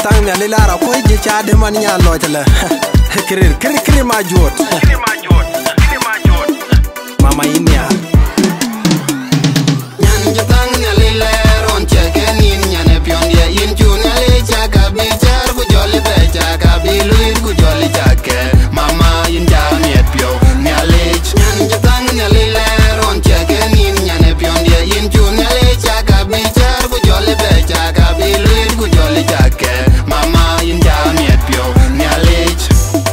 jitang ne lara ko je chaade man nya lojala krir ma jot mama inya nyan jitang ne leron cheke nin nyane piondia in chuna le chaka bichar ku joli be chaka biluir ku joli chake mama in jamiet pio nyalech nyan jitang ne leron cheke nin nyane piondia in chuna le chaka bichar ku joli be chaka biluir ku joli chake mama in jamiet pio nyalech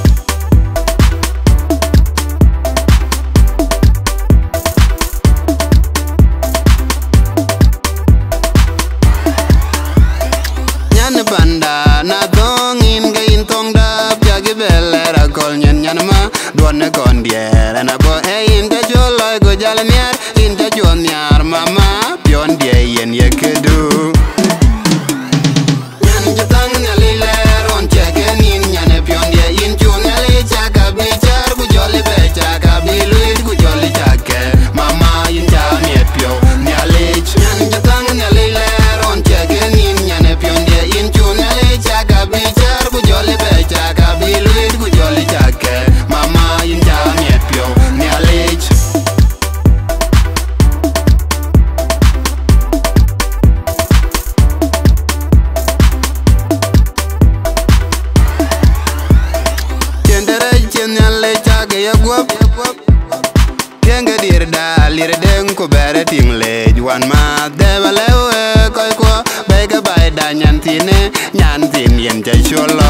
banda na dong in ga in tong da jagi belera kol nyen nyan ma duone kon diere na bo in ta jolo go jal niar in ta jon niar mama pion die yen yekedu nyan jitang ne leron cheke nin nyane pion die in chun le chaka bichar ku joli be chaka biluit ku joli chake mama in jamiet pio nyalech nyan jitang ne leron cheke nin nyane pion die in chaka bichar ku joli be chaka biluit ku joli chake mama in jamiet pio nyalech chendere chen nyale chake yagwap kenge dir da lir den ku bere ting lej wan ma debalewe koy ko bega bay da nyantine nyantin yen ja cholo